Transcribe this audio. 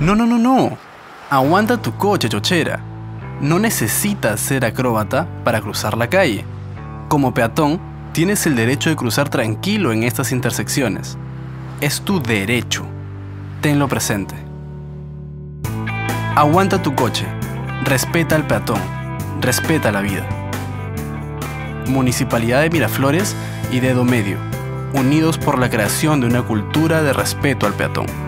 No, no, no, no. Aguanta tu coche, chochera. No necesitas ser acróbata para cruzar la calle. Como peatón, tienes el derecho de cruzar tranquilo en estas intersecciones. Es tu derecho. Tenlo presente. Aguanta tu coche. Respeta al peatón. Respeta la vida. Municipalidad de Miraflores y Dedo Medio, unidos por la creación de una cultura de respeto al peatón.